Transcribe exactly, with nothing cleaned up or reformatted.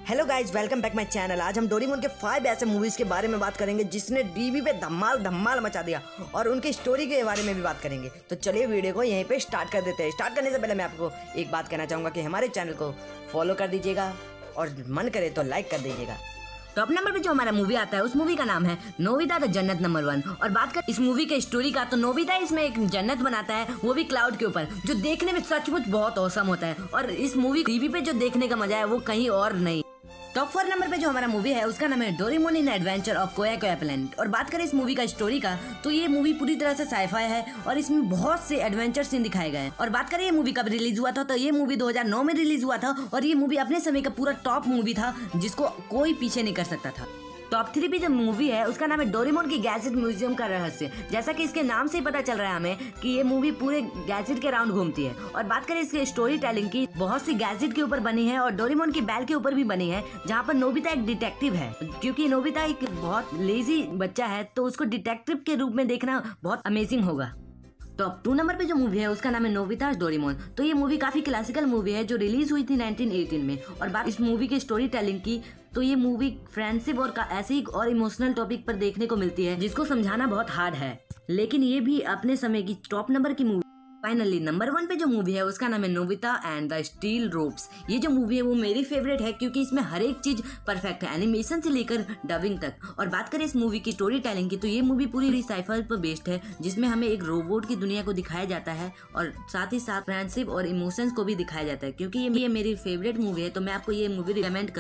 Hello guys, welcome back my channel. आज हम Doraemon के फाइव ऐसे मूवीज के बारे में बात करेंगे जिसने टीवी पे धमाल धमाल मचा दिया, और उनकी स्टोरी के बारे में भी बात करेंगे। तो चलिए वीडियो को यहीं पे स्टार्ट कर देते हैं। स्टार्ट करने से पहले मैं आपको एक बात कहना चाहूँगा कि हमारे चैनल को फॉलो कर दीजिएगा और मन करे तो लाइक कर दीजिएगा। टॉप नंबर पे जो हमारा मूवी आता है उस मूवी का नाम है नोबिता द जन्नत नंबर वन। और बात कर इस मूवी के स्टोरी का, तो नोबिता इसमें एक जन्नत बनाता है, वो भी क्लाउड के ऊपर, जो देखने में सचमुच बहुत औसम होता है। और इस मूवी टीवी पे जो देखने का मजा है वो कहीं और नहीं। टॉप फोर नंबर पे जो हमारा मूवी है उसका नाम है Doraemon in adventure of Koya Koya planet. और बात करें इस मूवी का स्टोरी का, तो ये मूवी पूरी तरह से साइफाई है और इसमें बहुत से एडवेंचर सीन दिखाए गए हैं। और बात करें ये मूवी कब रिलीज हुआ था, तो ये मूवी दो हज़ार नौ में रिलीज हुआ था और ये मूवी अपने समय का पूरा टॉप मूवी था जिसको कोई पीछे नहीं कर सकता था। टॉप थ्री पे जो मूवी है उसका नाम है डोरेमोन की गैजेट म्यूजियम का रहस्य। जैसा कि इसके नाम से ही पता चल रहा है हमें कि ये मूवी पूरे गैजेट के राउंड घूमती है। और बात करें इसके स्टोरी टेलिंग की, बहुत सी गैजेट के ऊपर बनी है और डोरेमोन की बैल के ऊपर भी बनी है, जहाँ पर नोबिता एक डिटेक्टिव है। क्योंकि नोबिता एक बहुत लेजी बच्चा है तो उसको डिटेक्टिव के रूप में देखना बहुत अमेजिंग होगा। टॉप टू नंबर पे जो मूवी है उसका नाम है नोबिता's डोरेमोन। तो ये मूवी काफी क्लासिकल मूवी है जो रिलीज हुई थी नाइनटीन एटीन में। और बात इस मूवी की स्टोरी टेलिंग की, तो ये मूवी फ्रेंडशिप और ऐसे ही और इमोशनल टॉपिक पर देखने को मिलती है जिसको समझाना बहुत हार्ड है, लेकिन ये भी अपने समय की टॉप नंबर की मूवी। फाइनली नंबर वन पे जो मूवी है उसका नाम है Nobita and the steel ropes. ये जो मूवी है वो मेरी फेवरेट है क्योंकि इसमें हर एक चीज परफेक्ट है, एनिमेशन से लेकर डबिंग तक। और बात करें इस मूवी की स्टोरी टेलिंग की, तो ये मूवी पूरी साइफाई पर बेस्ड है जिसमें हमें एक रोबोट की दुनिया को दिखाया जाता है और साथ ही साथ फ्रेंडशिप और इमोशंस को भी दिखाया जाता है। क्योंकि ये मेरी फेवरेट मूवी है तो मैं आपको ये मूवी रिकमेंड